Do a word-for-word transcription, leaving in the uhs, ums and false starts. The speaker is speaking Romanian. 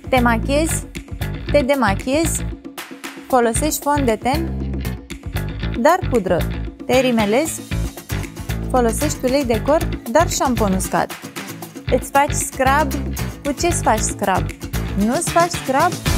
Te machiezi, te demachiezi, folosești fond de ten, dar pudră. Te rimelezi, folosești ulei de corp, dar șampon uscat. Îți faci scrub, cu ce îți faci scrub? Nu îți faci scrub?